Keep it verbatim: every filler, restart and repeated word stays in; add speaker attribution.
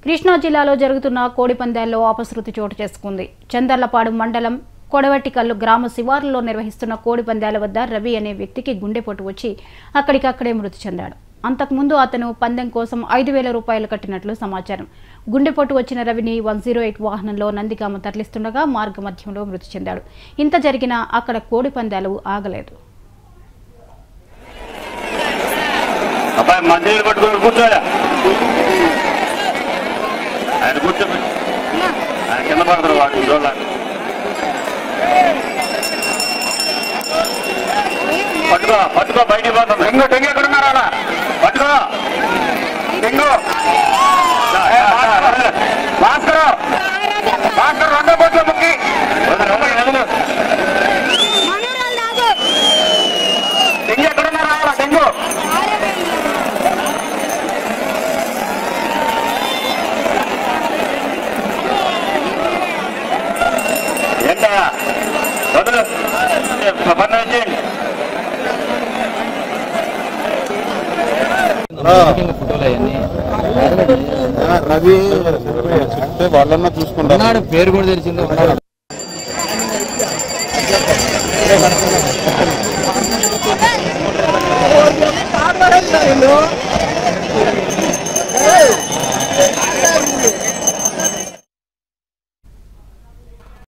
Speaker 1: కృష్ణా జిల్లాలో జరుగుతున్న కోడి పందాల్లో అపశృతి చోటు చేసుకుంది. చందర్లపాడు మండలం కొడవటికల్లు గ్రామ శివారులో నిర్వహిస్తున్న కోడి పందాల వద్ద రవి అనే వ్యక్తికి గుండెపోటు వచ్చి అక్కడికక్కడే మృతి చెందాడు. అంతకుముందు అతను పందెం కోసం ఐదు వేల రూపాయలు కట్టినట్లు సమాచారం. గుండెపోటు వచ్చిన రవిని వన్ జీరో ఎయిట్ వాహనంలో నందిగామ తరలిస్తుండగా మార్గ మధ్యంలో మృతి చెందాడు. ఇంత జరిగినా అక్కడ కోడి పందాలు ఆగలేదు.
Speaker 2: పట్టుకో పట్టుకో బయటికి పోతాం. డెంగు డెంగు ఎక్కడ ఉన్నారా అలా పట్టుకో డెంగు భాస్కర్ భాస్కర్ రెండో బొట్లు ముక్కి డెంగు ఎక్కడ ఉన్నారా అలా డెంగు ఏంటా వదులు పన్ను వచ్చి
Speaker 3: రవి చెప్తే వాళ్ళన్నా చూసుకుంటారు.
Speaker 4: పేరు కూడా తెలిసింది.
Speaker 3: ఉన్నాడు